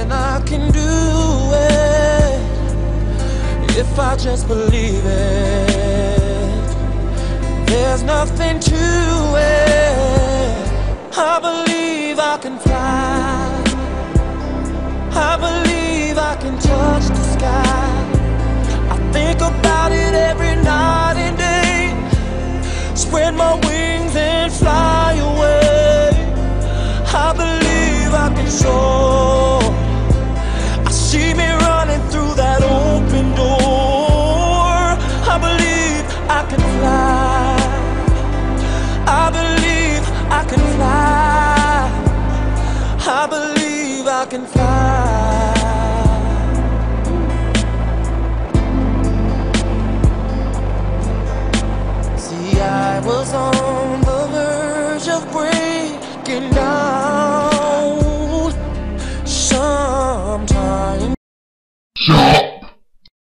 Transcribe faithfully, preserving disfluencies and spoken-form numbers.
and I can do it if I just believe it. There's nothing to it. I believe I can fly. I believe I can touch the sky. I think about it every night and day. Spread my wings and fly away. I believe I can soar. I see me running through that open door. I believe I can fly. I believe I can fly. I believe I can fly. See, I was on the verge of breaking down sometime.